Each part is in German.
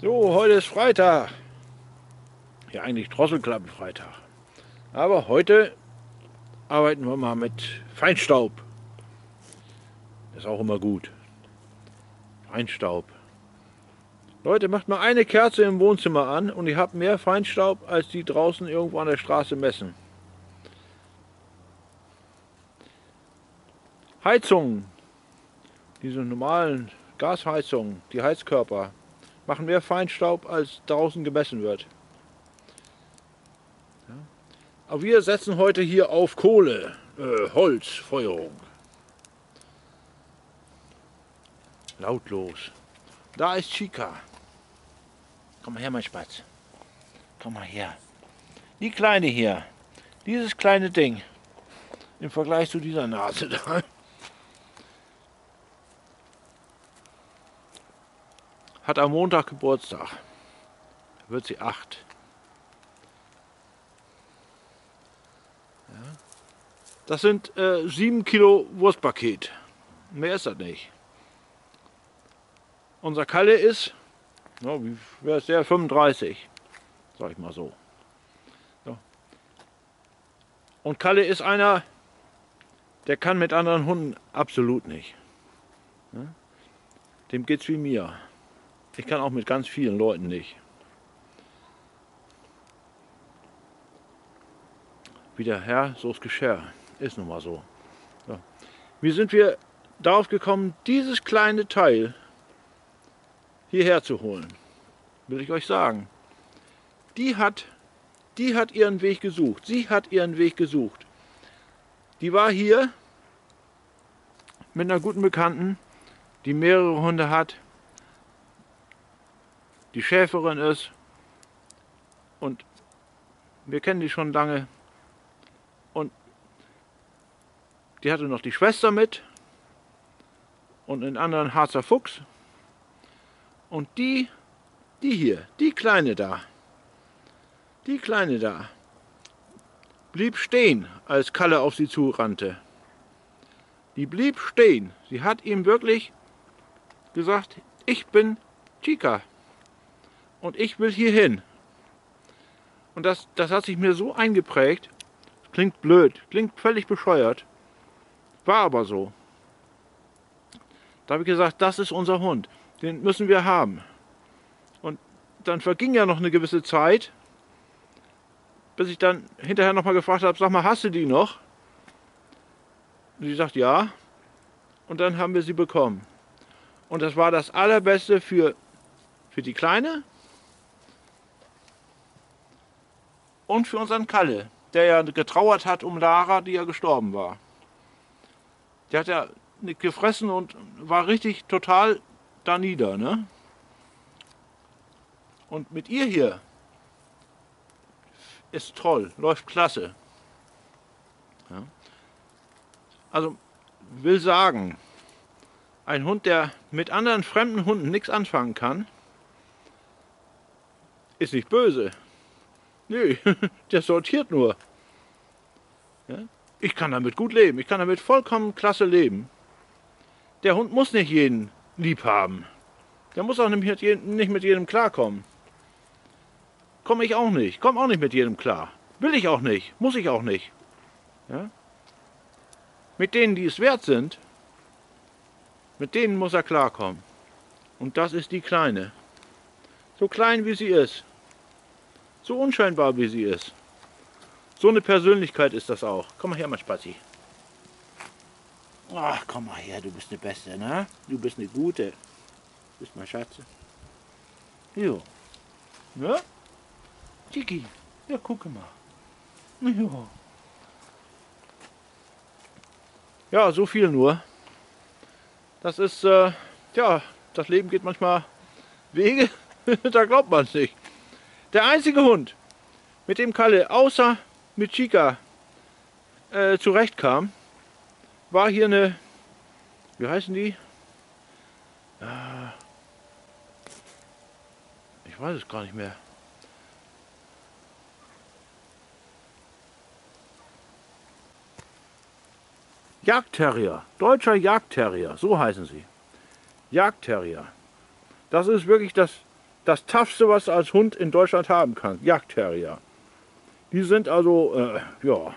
So, heute ist Freitag. Ja, eigentlich Drosselklappenfreitag. Aber heute arbeiten wir mal mit Feinstaub. Ist auch immer gut. Feinstaub. Leute, macht mal eine Kerze im Wohnzimmer an und ihr habt mehr Feinstaub, als die draußen irgendwo an der Straße messen. Heizungen, diese normalen Gasheizungen, die Heizkörper, machen mehr Feinstaub, als draußen gemessen wird. Ja. Aber wir setzen heute hier auf Kohle, Holzfeuerung. Lautlos. Da ist Chica. Komm mal her, mein Spatz. Komm mal her. Die Kleine hier. Dieses kleine Ding. Im Vergleich zu dieser Nase da. Hat am Montag Geburtstag. Da wird sie 8. Ja. Das sind 7 Kilo Wurstpaket. Mehr ist das nicht. Unser Kalle ist, ja, wie wäre es der? 35. Sag ich mal so. So. Und Kalle ist einer, der kann mit anderen Hunden absolut nicht. Ja. Dem geht's wie mir. Ich kann auch mit ganz vielen Leuten nicht. Wie der Herr, so das Geschirr. Ist nun mal so. So. Wie sind wir darauf gekommen, dieses kleine Teil hierher zu holen? Will ich euch sagen. Die hat ihren Weg gesucht. Sie hat ihren Weg gesucht. Die war hier mit einer guten Bekannten, die mehrere Hunde hat, die Schäferin ist und wir kennen die schon lange. Und die hatte noch die Schwester mit und einen anderen Harzer Fuchs. Und die hier, die Kleine da, blieb stehen, als Kalle auf sie zurannte. Die blieb stehen. Sie hat ihm wirklich gesagt, ich bin Chica und ich will hier hin. Und das hat sich mir so eingeprägt. Klingt blöd, klingt völlig bescheuert, war aber so. Da habe ich gesagt, das ist unser Hund, den müssen wir haben. Und dann verging ja noch eine gewisse Zeit, bis ich dann hinterher noch mal gefragt habe, sag mal, hast du die noch? Und sie sagt, ja. Und dann haben wir sie bekommen. Und das war das Allerbeste für die Kleine und für unseren Kalle, der ja getrauert hat um Lara, die ja gestorben war. Der hat ja nicht gefressen und war richtig total da nieder, ne? Und mit ihr hier ist toll, läuft klasse. Ja. Also will sagen, ein Hund, der mit anderen fremden Hunden nichts anfangen kann, ist nicht böse. Nö, der sortiert nur. Ja? Ich kann damit gut leben, ich kann damit vollkommen klasse leben. Der Hund muss nicht jeden lieb haben. Der muss auch nicht mit jedem klarkommen. Komme ich auch nicht, komme auch nicht mit jedem klar. Will ich auch nicht, muss ich auch nicht. Ja? Mit denen, die es wert sind, mit denen muss er klarkommen. Und das ist die Kleine. So klein wie sie ist. So unscheinbar wie sie ist. So eine Persönlichkeit ist das auch. Komm mal her, mein Spazi. Ach, komm mal her, du bist eine Beste, ne? Du bist eine Gute. Du bist mein Schatz. Jo. Ja? Tiki. Ja, gucke mal. Jo. Ja, so viel nur. Das ist, ja, das Leben geht manchmal Wege, da glaubt man es nicht. Der einzige Hund, mit dem Kalle außer mit Chica zurechtkam, war hier eine, wie heißen die? Ich weiß es gar nicht mehr. Jagdterrier, deutscher Jagdterrier, so heißen sie. Jagdterrier. Das ist wirklich das toughste, was du als Hund in Deutschland haben kannst. Jagdterrier. Die sind also, ja,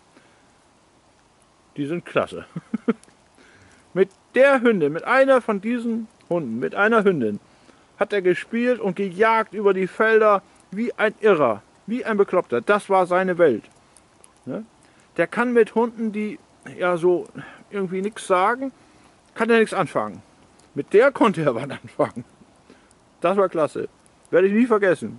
die sind klasse. Mit der Hündin, mit einer von diesen Hunden, mit einer Hündin, hat er gespielt und gejagt über die Felder wie ein Irrer, wie ein Bekloppter. Das war seine Welt. Ne? Der kann mit Hunden, die ja so irgendwie nichts sagen, kann er nichts anfangen. Mit der konnte er was anfangen. Das war klasse. Werde ich nie vergessen.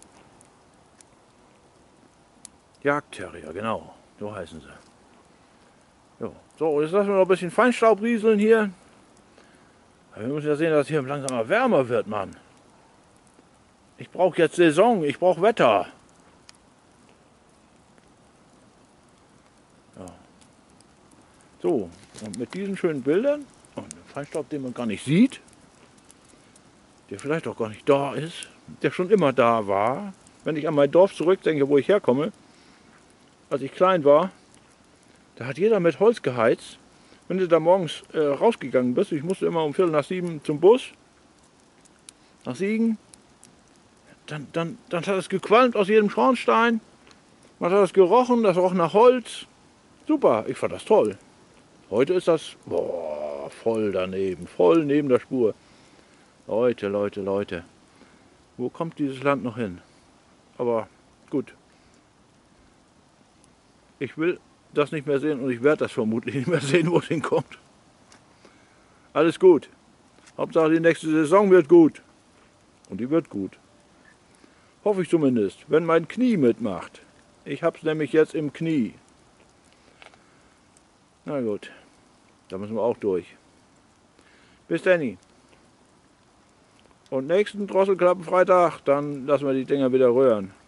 Jagdterrier, genau. So heißen sie. Jo. So, jetzt lassen wir noch ein bisschen Feinstaub rieseln hier. Wir müssen ja sehen, dass es hier langsam mal wärmer wird, Mann. Ich brauche jetzt Saison, ich brauche Wetter. Ja. So, und mit diesen schönen Bildern und dem Feinstaub, den man gar nicht sieht, der vielleicht auch gar nicht da ist, der schon immer da war. Wenn ich an mein Dorf zurückdenke, wo ich herkomme, als ich klein war, da hat jeder mit Holz geheizt. Wenn du da morgens rausgegangen bist, ich musste immer um 6:45 zum Bus, nach Siegen, dann hat es gequalmt aus jedem Schornstein, man hat es gerochen, das roch nach Holz. Super, ich fand das toll. Heute ist das voll daneben, voll neben der Spur. Leute, Leute, Leute, wo kommt dieses Land noch hin? Aber gut, ich will das nicht mehr sehen und ich werde das vermutlich nicht mehr sehen, wo es hinkommt. Alles gut. Hauptsache die nächste Saison wird gut. Und die wird gut. Hoffe ich zumindest, wenn mein Knie mitmacht. Ich habe es nämlich jetzt im Knie. Na gut, da müssen wir auch durch. Bis dann. Und nächsten Drosselklappenfreitag, dann lassen wir die Dinger wieder rühren.